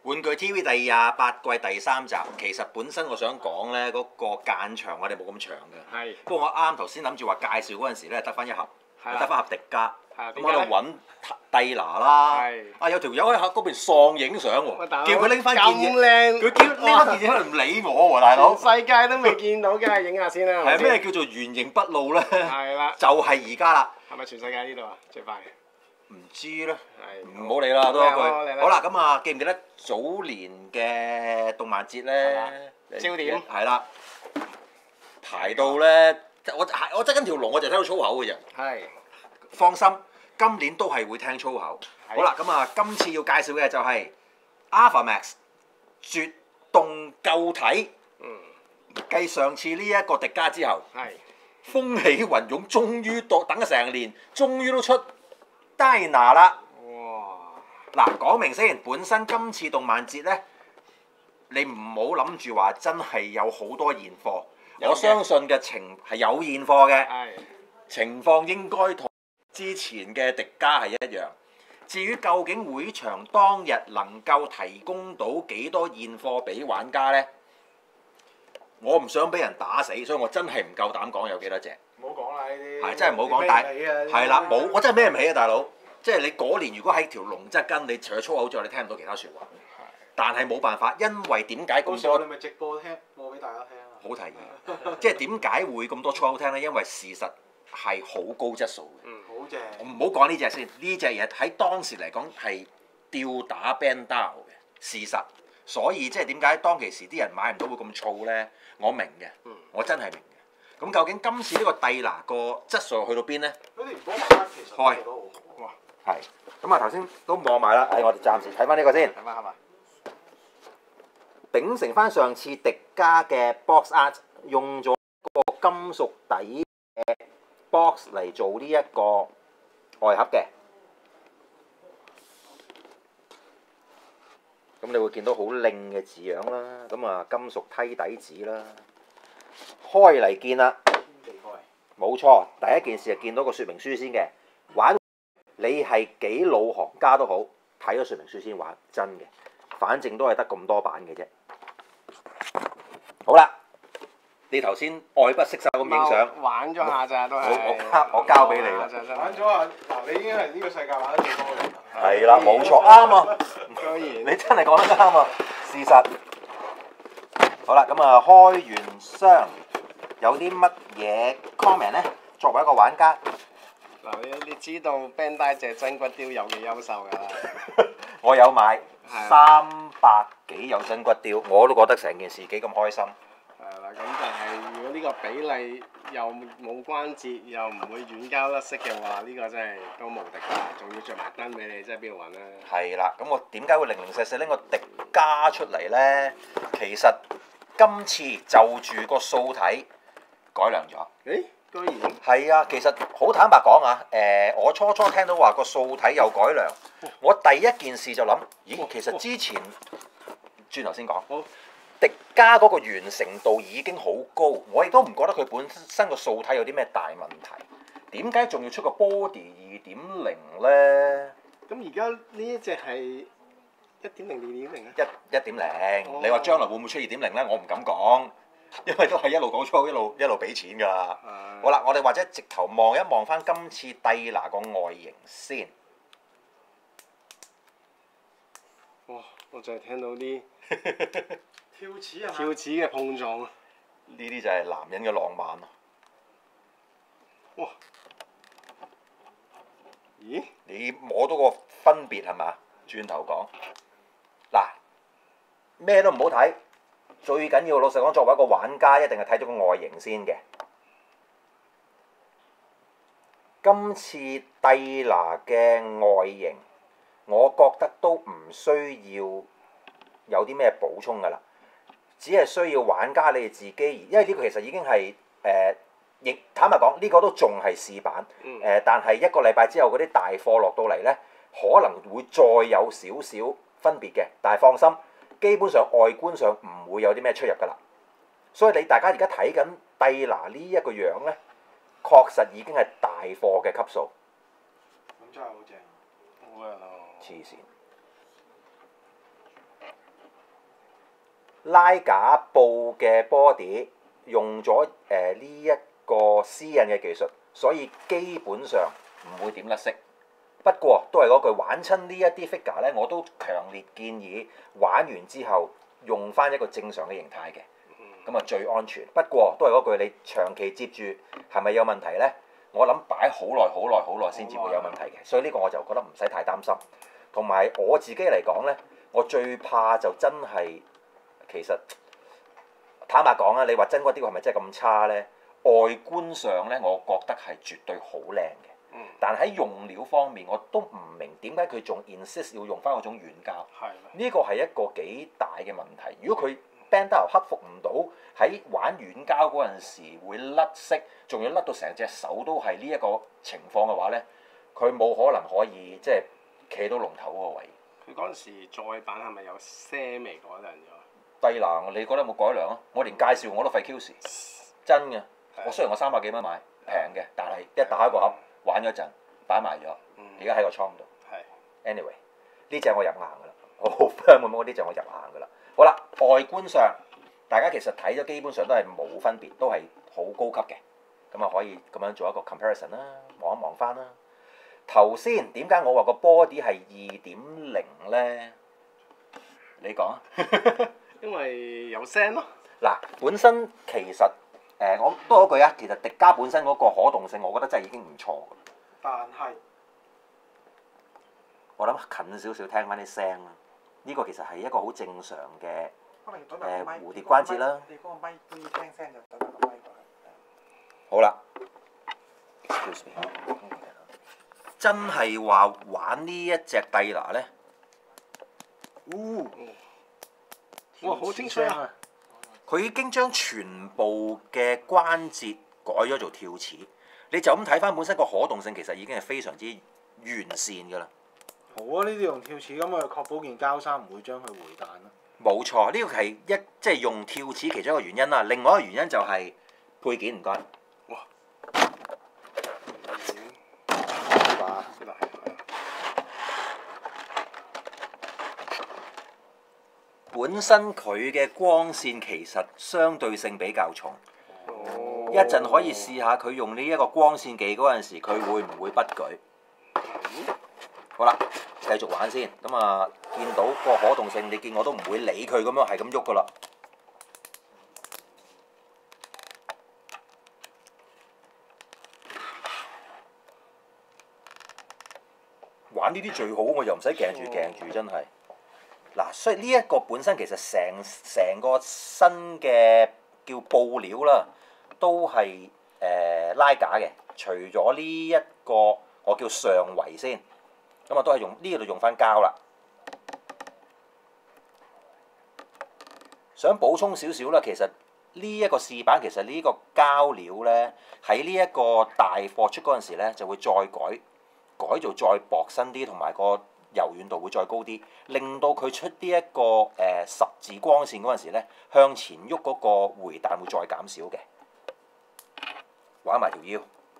玩具 TV 第28季第3集，其實本身我想講咧嗰個間長我哋冇咁長嘅。 係。 不過我啱頭先諗住話介紹嗰陣時咧，得翻一盒， 係啦得翻盒迪迦。 係。 咁喺度揾蒂拿啦。 係。 啊有條友喺嗰邊喪影相喎，叫佢拎翻件嘢。 咁靚。 佢叫拎翻件嘢，佢唔理我喎，大佬。 全世界都未見到嘅，影下先啦。 係咩叫做原形畢露咧？ 係啦。 就係而家啦。 係咪全世界呢度啊？最快。 唔知咧， 係。 唔好理啦，都一句。好啦，咁啊，記唔記得早年嘅動漫節咧？ 焦點。 係啦。排到咧，我側緊條龍，我就聽到粗口嘅啫。 係。 放心，今年都係會聽粗口。好啦，咁啊，今次要介紹嘅就係 Alphamax 絕動舊體。繼上次呢一個迪迦之後，風起雲湧，終於等咗成年，終於都出蒂拿啦。 哇！ 嗱，講明先，本身今次動漫節咧，你唔好諗住話真係有好多現貨，我相信嘅係有現貨嘅，情況應該同之前嘅迪迦係一樣。至於究竟會場當日能夠提供到幾多現貨俾玩家咧？我唔想俾人打死，所以我真係唔夠膽講有幾多隻。 唔好講啦呢啲。 係真係唔好講，但係啦，冇我真係孭唔起啊，大佬！即係你嗰年如果喺條龍側跟，你除咗粗口之外，你聽唔到其他説話。但係冇辦法，因為點解咁多？ 你咪直播播俾大家聽啊！ 好提議，即係點解會咁多粗口聽咧？因為事實係好高質素嘅。 好正。 唔好講呢隻先，呢隻嘢喺當時嚟講係吊打 Bandai 嘅事實。所以即係點解當其時啲人買唔到會咁燥咧？我明嘅，我真係明嘅。咁究竟今次呢個蒂拿個質素去到邊咧？ 嗰啲唔幫拍其實開。 哇！ 係。咁啊頭先都望埋啦，我哋暫時睇翻呢個先。 睇翻係嘛？ 秉承翻上次迪迦嘅 box art， 用咗個金屬底嘅 box 嚟做呢一個外盒嘅。咁你會見到好靚嘅字樣啦，咁啊金屬梯底紙啦，開嚟見啦，冇錯，第一件事就見到個說明書先嘅。玩你係幾老行家都好，睇咗說明書先玩，真嘅，反正都係得咁多版嘅啫。好啦，你頭先愛不釋手咁影相， 玩咗下咋都係。 我交俾你啦。 玩咗啊！嗱，你已經係呢個世界玩得最多嘅人啦。 係啦，冇錯，啱啊！ 當然。 你真係講得啱啊！事實。好啦，咁啊開完箱，有啲乜嘢 comment 咧？作為一個玩家， 嗱，你知道 Bandai 隻真骨雕有幾優秀㗎啦？ 我有買300幾有真骨雕，我都覺得成件事幾咁開心。 係啦，咁但係如果呢個比例又冇關節，又唔會軟膠甩色嘅話，呢個真係都無敵啦！仲要着埋燈俾你，真係邊度揾啊？ 係啦，咁我點解會零零細細拎個迪迦出嚟咧？其實今次就住個素體改良咗。 誒，居然係啊，其實好坦白講啊，我初初聽到話個素體有改良，我第一件事就諗，咦，其實之前轉頭先講。迪迦嗰個完成度已經好高，我亦都唔覺得佢本身個素體有啲咩大問題。點解仲要出個 Body 2.0咧？ 咁而家呢一隻係1.0、2.0啊 ？1.0，你話將來會唔會出2.0咧？我唔敢講，因為都係一路講粗口，一路俾錢㗎啦。好啦，我哋或者直頭望一望翻今次蒂拿個外形先。 哇！我就係聽到啲跳齒啊！ 跳齒嘅碰撞啊！ 呢啲就係男人嘅浪漫咯。 哇！咦？ 你摸到個分別係嘛？轉頭講，嗱，咩都唔好睇，最緊要老實講，作為一個玩家，一定係睇咗個外形先嘅。今次蒂拿嘅外形，我覺得都唔需要有啲咩補充㗎啦。只係需要玩家你哋自己，因為呢個其實已經係亦坦白講，呢個都仲係試版。但係一個禮拜之後嗰啲大貨落到嚟咧，可能會再有少少分別嘅。但係放心，基本上外觀上唔會有啲咩出入㗎啦。所以大家而家睇緊蒂拿呢一個樣咧，確實已經係大貨嘅級數。 咁真係好正。 好啊！ 黐線。 拉架布嘅 body 用咗呢一個絲印嘅技術，所以基本上唔會點甩色。不過都係嗰句，玩親呢一啲 figure 咧，我都強烈建議玩完之後用翻一個正常嘅形態嘅，咁啊最安全。不過都係嗰句，你長期接住係咪有問題咧？我諗擺好耐先至會有問題嘅，所以呢個我就覺得唔使太擔心。同埋我自己嚟講咧，我最怕就真係其實坦白講啊，你話真嗰啲係咪真係咁差咧？外觀上咧，我覺得係絕對好靚嘅。但喺用料方面，我都唔明點解佢仲 insist 要用翻嗰種軟膠。呢個係一個幾大嘅問題。如果佢 Bandana 克服唔到喺玩軟膠嗰陣時會甩色，仲要甩到成隻手都係呢一個情況嘅話咧，佢冇可能可以即係企到龍頭嗰個位。 佢嗰陣時再版係咪有些微改良咗？ 低欄，你覺得有冇改良啊？我連介紹我都費 Q 時，真嘅。我雖然我300幾蚊買平嘅，但係一打開個盒玩咗陣，擺埋咗，而家喺個倉度。anyway 呢隻我入硬㗎啦，我好 firm 咁嗰啲就我入硬㗎啦。好啦，外觀上大家其實睇咗基本上都係冇分別，都係好高級嘅。咁啊可以咁樣做一個 comparison 啦，望一望翻啦。頭先點解我話個 body 係2.0咧？你講啊。 因為有聲咯。 嗱，本身其實我多嗰句啊，其實迪迦本身嗰個可動性，我覺得真係已經唔錯㗎。 但係我諗近少少聽翻啲聲啦，呢個其實係一個好正常嘅蝴蝶關節啦。 你嗰個咪都要聽聲就對埋個咪過去。 好啦，真係話玩呢一隻帝拿咧， 哇，好清脆啊！ 佢已經將全部嘅關節改咗做跳齒，你就咁睇翻本身個可動性，其實已經係非常之完善㗎啦。 好啊！呢啲用跳齒咁啊，確保件膠衫唔會將佢回彈啦。 冇錯，呢個係即係用跳齒其中一個原因啦。另外一個原因就係配件唔該。 哇！ 本身佢嘅光線其實相對性比較重，一陣可以試下佢用呢一個光線技嗰陣時，佢會唔會不舉？好啦，繼續玩先。咁啊，見到個可動性，你見我都唔會理佢咁樣，係咁喐噶啦。玩呢啲最好，我又唔使鏡住，真係。嗱，所以呢一個本身其實成個新嘅叫布料啦，都係拉架嘅。除咗呢一個我叫上圍先，咁啊都係用呢度用翻膠啦。想補充少少啦，其實呢一個試版其實呢個膠料咧，喺呢一個大貨出嗰陣時咧，就會再改做再薄身啲，同埋個柔軟度會再高啲，令到佢出呢一個十字光線嗰陣時咧，向前喐嗰個回彈會再減少嘅。玩埋條腰，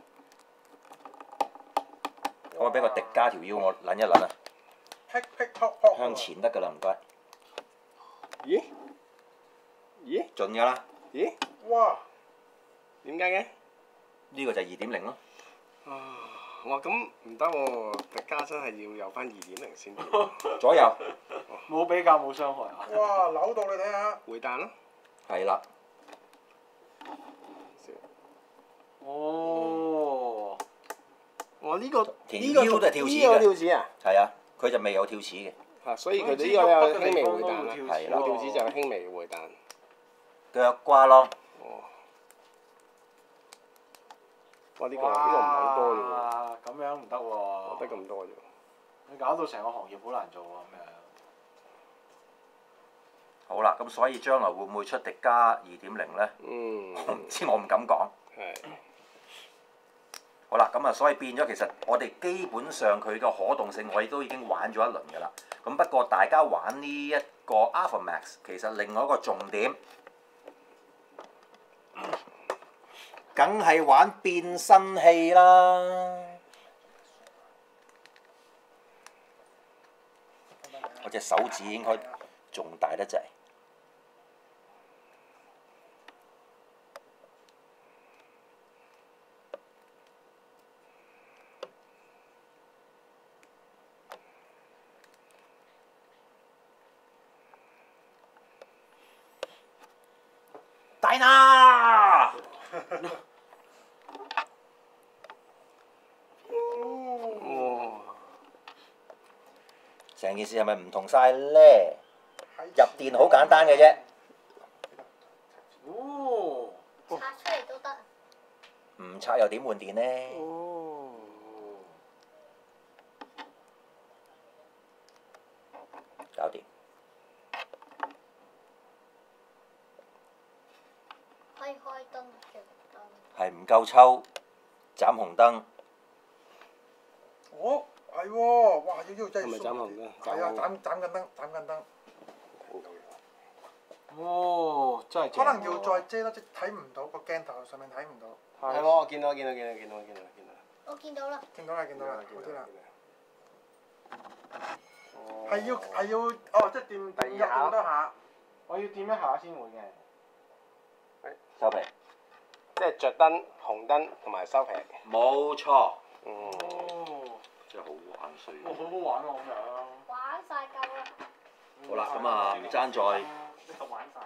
可唔可以俾個迪加條腰我撚一撚啊？向前得㗎啦，唔該。 咦？ 盡㗎啦。 咦？ 哇！ 點解嘅？ 呢個就係2.0咯。 哇！咁唔得喎，迪加真係要有翻2.0先。 左右。 冇比較冇傷害啊！哇！扭到你睇下。 回彈咯。 係啦。 哦。 哇！呢個條腰都係跳齒嘅。 呢個跳齒啊？ 係啊，佢就未有跳齒嘅。 所以佢哋呢個有輕微回彈啦。 係啦， 跳齒就有輕微回彈。 腳瓜咯。 哇！呢個唔係好多啫喎。 咁樣唔得喎。 得咁多啫喎。 你搞到成個行業好難做喎咁樣。 好啦，咁所以將來會唔會出迪加2.0咧？我唔知，我唔敢講。好啦，咁啊，所以變咗其實我哋基本上佢嘅可動性，我哋都已經玩咗一輪㗎啦。咁不過大家玩呢一個 Alpha Max，其實另外一個重點，梗係玩變身器啦。我隻手指應該仲大得滯。 大拿！ 哇！ 成件事係咪唔同晒咧？入電好簡單嘅啫， 哦， 拆出嚟都得。 唔拆又點換電呢？ 哦， 搞掂。 可以開燈着燈。 係唔夠抽，斬紅燈。 哦，係喎，哇！真係係咪斬紅燈？ 係啊，斬緊燈，斬緊燈。 哦，真係可能要再遮多啲，睇唔到個鏡頭上面睇唔到。 係喎，我見到。 我見到啦。 見到啦，見到啦，好啲啦。 哦係要哦，即係掂第二下掂多下，我要掂一下先會嘅。 收皮。 即係着燈、紅燈同埋收皮。 冇錯。 嗯。 哦， 真係好玩水。 哇，好好玩喎咁樣。 玩晒夠啦。 好啦，咁啊唔爭在玩晒。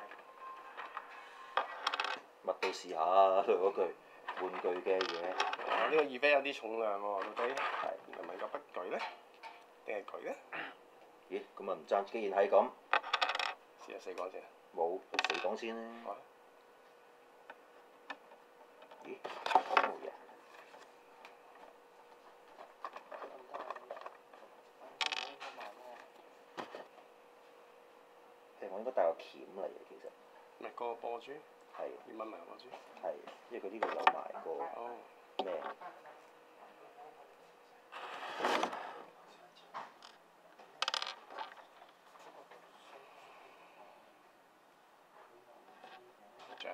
乜都試下啊！嗰句玩具嘅嘢。 呢個二飛有啲重量喎，到底係咪夠不舉咧？定係舉咧？ 咦？咁啊唔爭，既然係咁， 試下四講先。 冇死講先啦。 好咦？冇嘢。我應該帶個鉗嚟嘅，其實咪個波珠， 係要問埋波珠。 係，因為佢呢度有埋個哦。 咩？ 獎。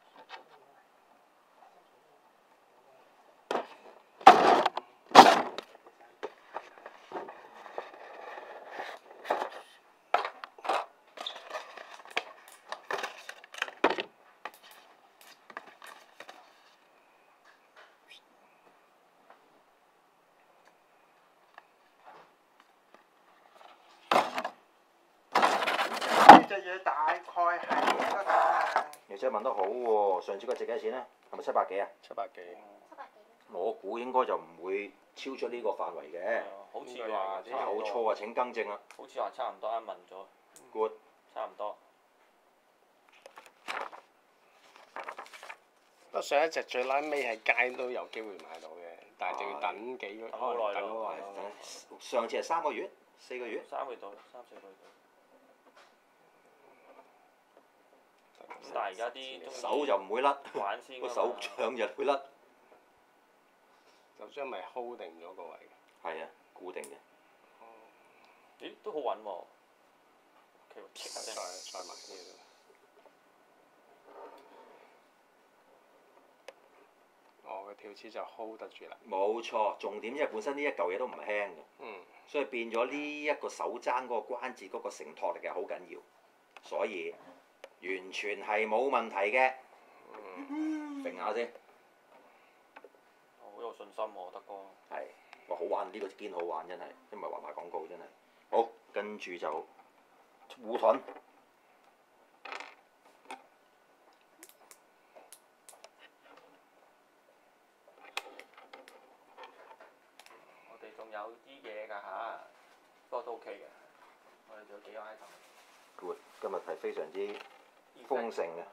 呢隻嘢大概係幾多錢啊？ 你真係問得好喎！上次個值幾多錢咧？係咪700幾啊？ 700幾。 700幾。 我估應該就唔會超出呢個範圍嘅。 好似話差唔多， 有錯啊！請更正啊好似話差唔多啱問咗， ！Good。 差唔多。 不過上一隻最拉尾係街都有機會買到嘅，但係就要等幾個，可能等好耐咯。 上次係3個月、4個月。 3個月到，3、4個月到。咁但係而家啲手就唔會甩， 玩先個手掌就會甩。 就將咪 hold 定咗個位。 係啊，固定嘅。 咦，都好穩喎。 再埋啲嘢。哦，個跳齒就 hold 得住啦。 冇錯，重點因為本身呢一嚿嘢都唔輕嘅， 嗯。 所以變咗呢一個手踭嗰個關節嗰個承托力係好緊要，所以完全係冇問題嘅。揈下先。 好有信心喎，德哥。 係，哇！好玩，呢個堅好玩真係，唔係話賣廣告真係。好，跟住就護盾。 我哋仲有啲嘢㗎嚇，不過都 OK 嘅。我哋仲有幾個 item。 Good，今日係非常之豐盛嘅。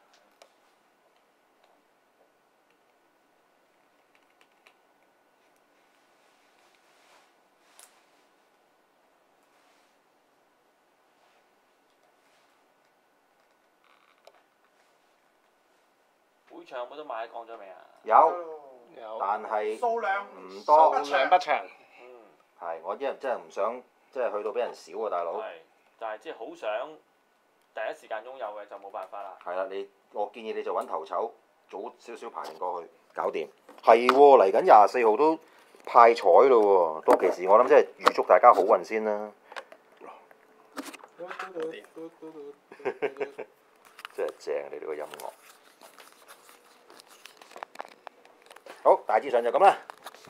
會場有冇得買講咗未啊？ 有。 但係數量唔多。 數量不長。 嗯。 係，我真係唔想，即係去到俾人少啊，大佬。 係，但係即係好想第一時間擁有嘅就冇辦法啦。 係啦，我建議你就揾頭籌，早少少排定過去，搞掂。係喎，嚟緊24號都派彩咯喎，到期時我諗即係預祝大家好運先啦。真係正啊！你哋個音樂。好，大致上就咁啦。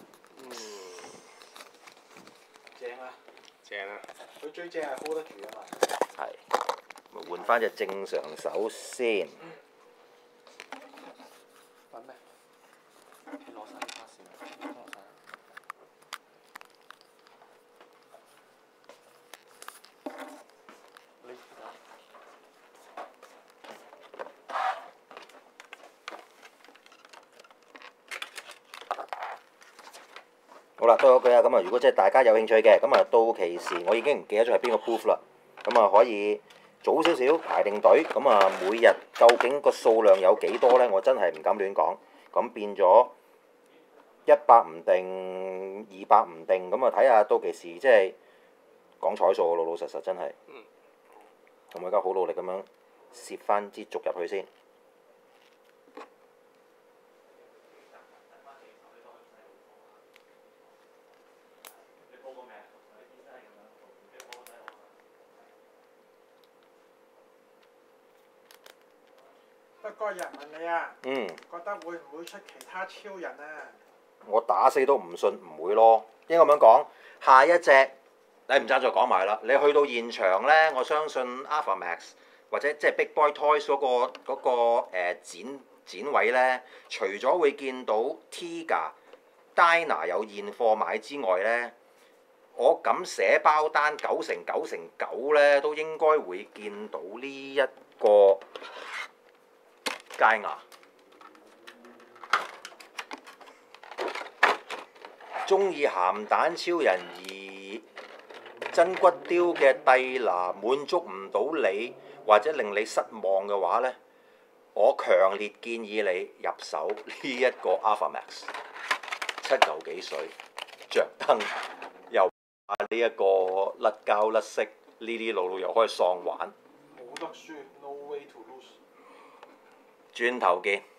正啊！ 正啊！ 佢最正係 hold 得住啊嘛。 係，咪換翻隻正常手先。 好啦，都有句啊，咁啊，如果即係大家有興趣嘅，咁啊到期時我已經唔記得咗係邊個 booth 啦，咁啊可以早少少排定隊，咁啊每日究竟個數量有幾多呢？我真係唔敢亂講，咁變咗100唔定200唔定，咁啊睇下到期時即係講彩數，老老實實真係。咁我而家好努力咁樣攝翻支竹入去先。 不過有人問你啊， 嗯。 覺得會唔會出其他超人啊？ 我打死都唔信唔會咯，應該咁樣講。下一隻你唔爭再講埋啦。你去到現場呢，我相信 Alpha Max 或者即係 Big Boy Toys 嗰個展位呢，除咗會見到 Tiga、Dyna 有現貨買之外呢，我敢寫包單99%呢，都應該會見到呢一個佳牙。中意鹹蛋超人而真骨雕嘅蒂拿滿足唔到你，或者令你失望嘅話呢，我強烈建議你入手呢一個 Alpha Max， 7嚿幾水，着燈又呢一個甩膠甩色，呢啲路又可以喪玩。 冇得輸 ，no way to lose。 轉頭見。